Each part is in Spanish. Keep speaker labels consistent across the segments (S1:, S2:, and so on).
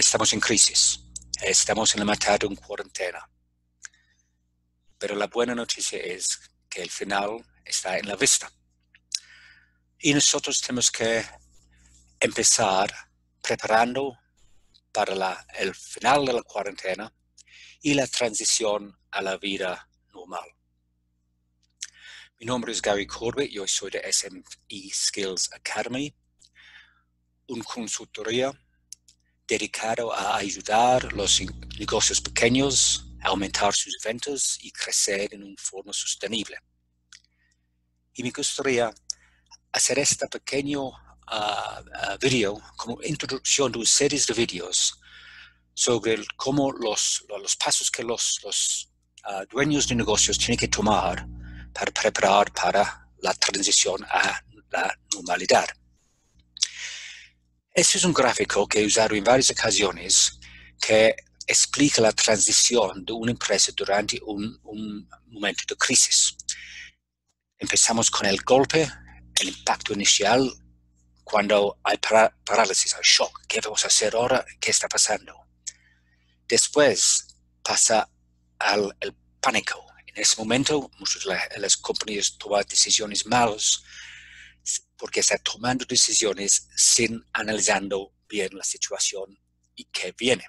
S1: estamos en crisis, estamos en la mitad de una cuarentena. Pero la buena noticia es que el final está en la vista. Y nosotros tenemos que empezar preparando para el final de la cuarentena y la transición a la vida normal. Mi nombre es Gary Corbett, yo soy de SME Skills Academy, una consultoría dedicado a ayudar a los negocios pequeños a aumentar sus ventas y crecer en una forma sostenible. Y me gustaría hacer este pequeño video como introducción de una serie de videos sobre cómo los pasos que los dueños de negocios tienen que tomar para preparar para la transición a la normalidad. Este es un gráfico que he usado en varias ocasiones que explica la transición de una empresa durante un momento de crisis. Empezamos con el golpe, el impacto inicial, cuando hay parálisis, hay shock. ¿Qué vamos a hacer ahora? ¿Qué está pasando? Después pasa al pánico. En ese momento, muchas de las compañías toman decisiones malas porque están tomando decisiones sin analizando bien la situación y qué viene.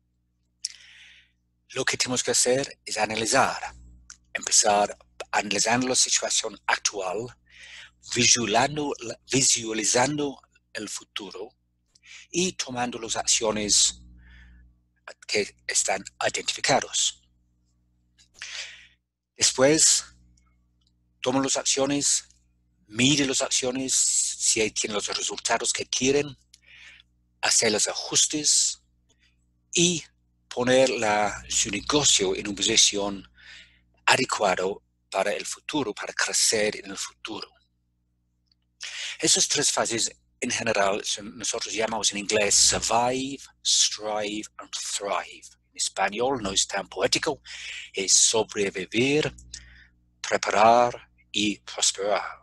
S1: Lo que tenemos que hacer es empezar analizando la situación actual, visualizando el futuro y tomando las acciones que están identificados. Después, toma las acciones, mide las acciones, si tienen los resultados que quieren, hacer los ajustes y poner su negocio en una posición adecuada para el futuro, para crecer en el futuro. Esas tres fases en general nosotros llamamos en inglés survive, strive and thrive. En español no es tan poético, es sobrevivir, preparar y prosperar.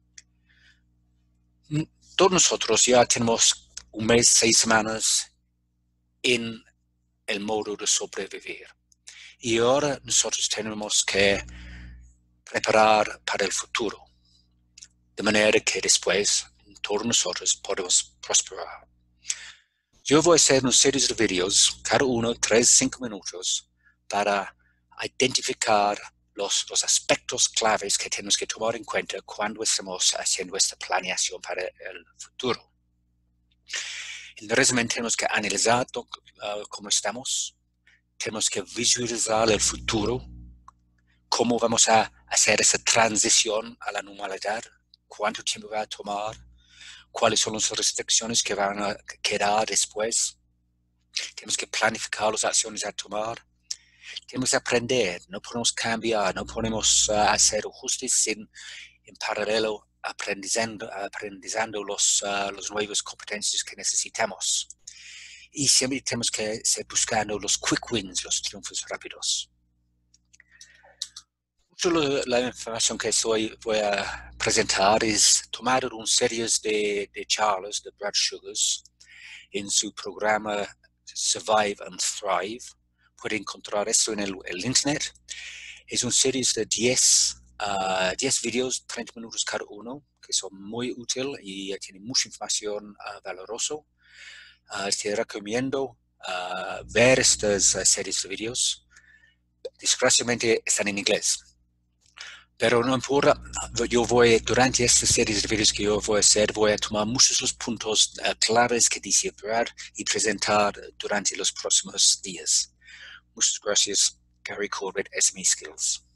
S1: Todos nosotros ya tenemos un mes, 6 semanas en el modo de sobrevivir. Y ahora nosotros tenemos que preparar para el futuro, de manera que después todos nosotros podemos prosperar. Yo voy a hacer una serie de videos, cada uno 3-5 minutos, para identificar los aspectos claves que tenemos que tomar en cuenta cuando estamos haciendo esta planeación para el futuro. En resumen, tenemos que analizar cómo estamos, tenemos que visualizar el futuro, cómo vamos a hacer esa transición a la normalidad, cuánto tiempo va a tomar, cuáles son las restricciones que van a quedar después. Tenemos que planificar las acciones a tomar. Tenemos que aprender, no podemos cambiar, no podemos hacer ajustes sin en paralelo aprendizando las nuevas competencias que necesitamos. Y siempre tenemos que seguir buscando los quick wins, los triunfos rápidos. La información que voy a presentar es tomada de una serie de charlas de Brad Sugars en su programa Survive and Thrive. Puede encontrar esto en el internet. Es una serie de 10 videos, 30 minutos cada uno, que son muy útiles y tienen mucha información valorosa. Te recomiendo ver estas series de videos. Desgraciadamente están en inglés. Pero no importa, durante esta serie de videos que yo voy a hacer, voy a tomar muchos de los puntos claves que dice Brad y presentar durante los próximos días. Muchas gracias, Gary Corbett, SME Skills.